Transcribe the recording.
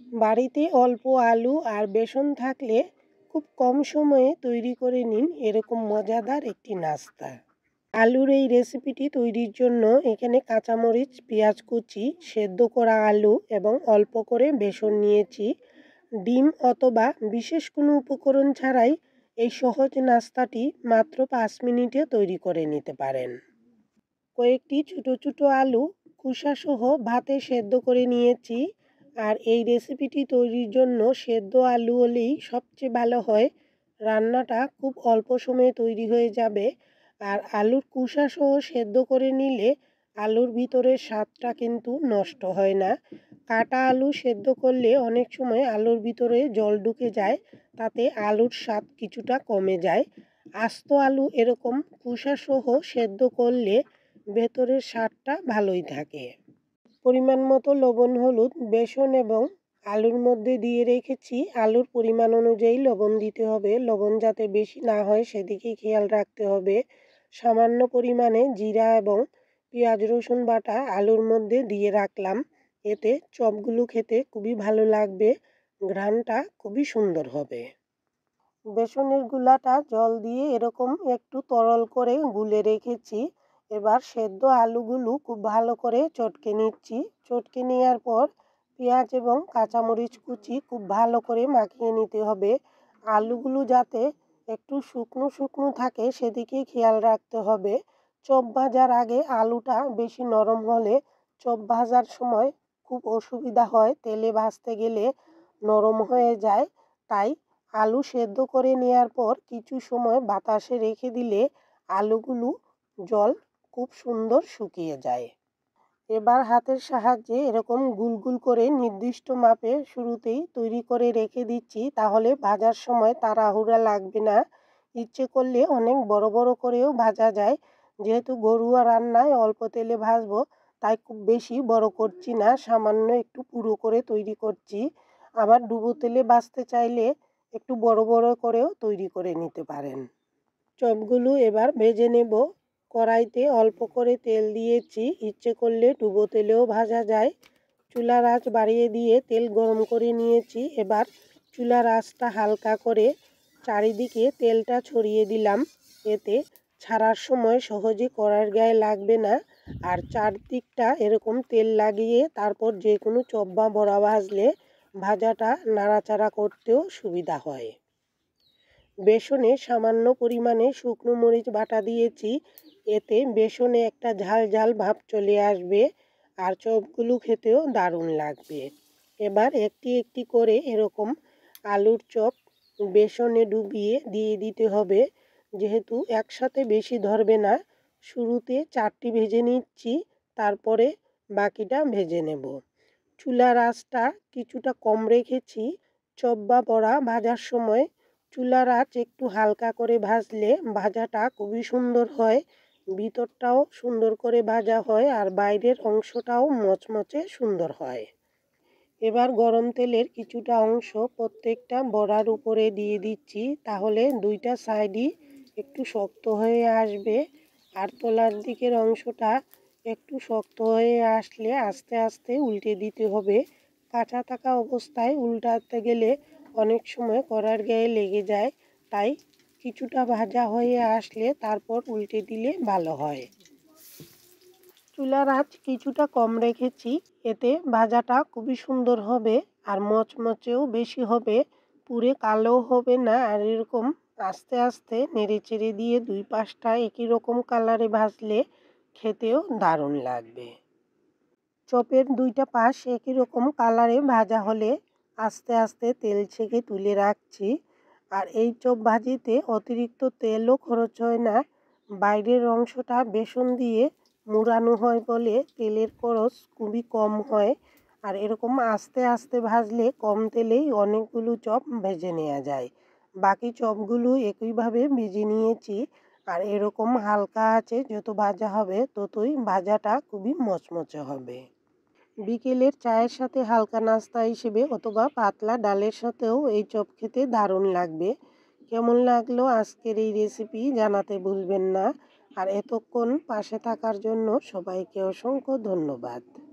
বাড়িতে অল্প আলু আর বেসন থাকলে খুব কম সময়ে তৈরি করে নিন এরকম মজাদার একটি নাস্তা। আলুর এই রেসিপিটি তৈরির জন্য এখানে কাঁচামরিচ, পেঁয়াজ কুচি, সেদ্ধ করা আলু এবং অল্প করে বেসন নিয়েছি। ডিম অথবা বিশেষ কোনো উপকরণ ছাড়াই এই সহজ নাস্তাটি মাত্র 5 মিনিটে তৈরি করে নিতে পারেন। কয়েকটি ছোটো ছোটো আলু খোসাসহ ভাতে সেদ্ধ করে নিয়েছি। আর এই রেসিপিটি তৈরির জন্য সেদ্ধ আলু হলেই সবচেয়ে ভালো হয়। রান্নাটা খুব অল্প সময়ে তৈরি হয়ে যাবে। আর আলুর খোসাসহ সেদ্ধ করে নিলে আলুর ভিতরের স্বাদটা কিন্তু নষ্ট হয় না। কাটা আলু সেদ্ধ করলে অনেক সময় আলুর ভিতরে জল ঢুকে যায়, তাতে আলুর স্বাদ কিছুটা কমে যায়। আস্ত আলু এরকম খোসাসহ সেদ্ধ করলে ভেতরের স্বাদটা ভালোই থাকে। পরিমাণ মতো লবণ, হলুদ, বেসন এবং আলুর মধ্যে দিয়ে রেখেছি। আলুর পরিমাণ অনুযায়ী লবণ দিতে হবে। লবণ যাতে বেশি না হয় সেদিকে খেয়াল রাখতে হবে। সামান্য পরিমাণে জিরা এবং পেঁয়াজ রসুন বাটা আলুর মধ্যে দিয়ে রাখলাম। এতে চপগুলো খেতে খুবই ভালো লাগবে, ঘ্রাণটা খুবই সুন্দর হবে। বেসনের গুলাটা জল দিয়ে এরকম একটু তরল করে গুলে রেখেছি। এবার সেদ্ধ আলুগুলো খুব ভালো করে চটকে নিচ্ছি। চটকে নেওয়ার পর পেঁয়াজ এবং কাঁচামরিচ কুচি খুব ভালো করে মাখিয়ে নিতে হবে। আলুগুলো যাতে একটু শুকনো শুকনো থাকে সেদিকে খেয়াল রাখতে হবে। চপ ভাজার আগে আলুটা বেশি নরম হলে চপ ভাজার সময় খুব অসুবিধা হয়, তেলে ভাজতে গেলে নরম হয়ে যায়। তাই আলু সেদ্ধ করে নেওয়ার পর কিছু সময় বাতাসে রেখে দিলে আলুগুলো জল খুব সুন্দর শুকিয়ে যায়। এবার হাতের সাহায্যে এরকম গুল গুল করে নির্দিষ্ট মাপে শুরুতেই তৈরি করে রেখে দিচ্ছি, তাহলে ভাজার সময় তাড়াহুড়া লাগবে না। ইচ্ছে করলে অনেক বড় বড় করেও ভাজা যায়। যেহেতু ঘরোয়া রান্নায় অল্প তেলে ভাজবো, তাই খুব বেশি বড় করছি না, সামান্য একটু পুরো করে তৈরি করছি। আবার ডুবো তেলে ভাজতে চাইলে একটু বড় বড় করেও তৈরি করে নিতে পারেন। চপগুলো এবার ভেজে নেব। কড়াইতে অল্প করে তেল দিয়েছি, ইচ্ছে করলে ডুবো তেলেও ভাজা যায়। চুলার আঁচ বাড়িয়ে দিয়ে তেল গরম করে নিয়েছি। এবার চুলার আঁচটা হালকা করে চারিদিকে তেলটা ছড়িয়ে দিলাম। এতে ছাড়ার সময় সহজে কড়াইয়ের গায়ে লাগবে না। আর চারদিকটা এরকম তেল লাগিয়ে তারপর যে কোনো চপ বা বড়া ভাজলে ভাজাটা নাড়াচাড়া করতেও সুবিধা হয়। বেসনে সামান্য পরিমাণে শুকনো মরিচ বাটা দিয়েছি। এতে বেসনে একটা ঝাল ঝাল ভাব চলে আসবে আর চপগুলো খেতেও দারুণ লাগবে। এবার একটি একটি করে এরকম আলুর চপ বেসনে ডুবিয়ে দিয়ে দিতে হবে। যেহেতু একসাথে বেশি ধরবে না, শুরুতে 4টি ভেজে নিচ্ছি, তারপরে বাকিটা ভেজে নেব। চুলার আঁচটা কিছুটা কম রেখেছি। চপ বা বড়া ভাজার সময় চুলার আঁচ একটু হালকা করে ভাজলে ভাজাটা খুবই সুন্দর হয়, ভিতরটাও সুন্দর করে ভাজা হয় আর বাইরের অংশটাও মচমচে সুন্দর হয়। এবার গরম তেলের কিছুটা অংশ প্রত্যেকটা বড়ার উপরে দিয়ে দিচ্ছি, তাহলে দুইটা সাইডই একটু শক্ত হয়ে আসবে। আর তলার দিকের অংশটা একটু শক্ত হয়ে আসলে আস্তে আস্তে উল্টে দিতে হবে। কাঁচা থাকা অবস্থায় উল্টাতে গেলে অনেক সময় কড়ার গায়ে লেগে যায়, তাই কিছুটা ভাজা হয়ে আসলে তারপর উল্টে দিলে ভালো হয়। চুলার আঁচ কিছুটা কম রেখেছি, এতে ভাজাটা খুবই সুন্দর হবে আর মচমচেও বেশি হবে, পুড়ে কালো হবে না। আর এরকম আস্তে আস্তে নেড়ে চেড়ে দিয়ে দুই পাশটা একই রকম কালারে ভাজলে খেতেও দারুণ লাগবে। চপের দুইটা পাশ একই রকম কালারে ভাজা হলে আস্তে আস্তে তেল ছেঁকে তুলে রাখছি। আর এই চপ ভাজিতে অতিরিক্ত তেলও খরচ হয় না, বাইরের অংশটা বেসন দিয়ে মুড়ানো হয় বলে তেলের খরচ খুবই কম হয়। আর এরকম আস্তে আস্তে ভাজলে কম তেলেই অনেকগুলো চপ ভেজে নেওয়া যায়। বাকি চপগুলো একইভাবে ভেজে নিয়েছি। আর এরকম হালকা আছে যত ভাজা হবে ততই ভাজাটা খুবই মচমচে হবে। বিকেলের চায়ের সাথে হালকা নাস্তা হিসেবে অথবা পাতলা ডালের সাথেও এই চপ খেতে দারুণ লাগবে। কেমন লাগলো আজকের এই রেসিপি জানাতে ভুলবেন না। আর এতক্ষণ পাশে থাকার জন্য সবাইকে অসংখ্য ধন্যবাদ।